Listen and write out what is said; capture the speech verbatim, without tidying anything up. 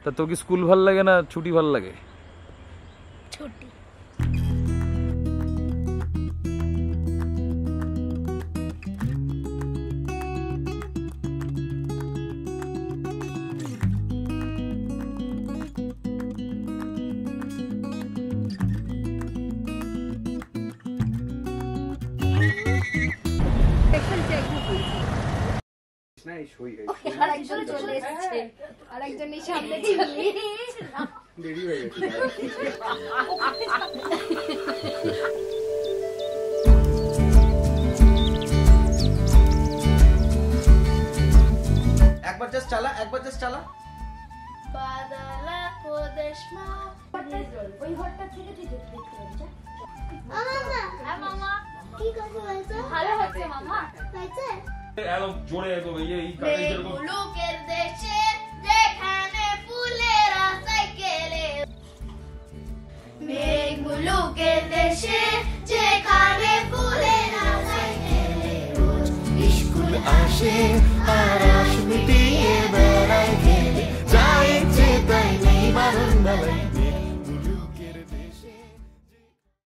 তা তোর কি স্কুল ভাল লাগে না ছুটি ভাল লাগে? ছুটি। আরেকজন চলে এসেছে, আরেকজন এই সামনে চলে দেরি হয়ে গেছে। একবার জাস্ট চালা, একবার জাস্ট চালা। বাদলা প্রদেশ মা ওই ঘরটা থেকে তুই দেখতে পাচ্ছিস। মামা, হ্যাঁ মামা, কি কথা বলছো? ভালো হচ্ছে মামা, হয়েছে? এলো জোরে এলো ভাইয়া এই গাড়ি যেরকম মুলুকের দেশে যেখানে ফুলেরা সাইকেলে, মেঘ মুলুকের দেশে যেখানে ফুলেরা সাইকেলে, রোজ স্কুল আসে আর আশ মিটিয়ে বেড়ায় খেলে, যায় যে তাই নেই বারণ বেলায়।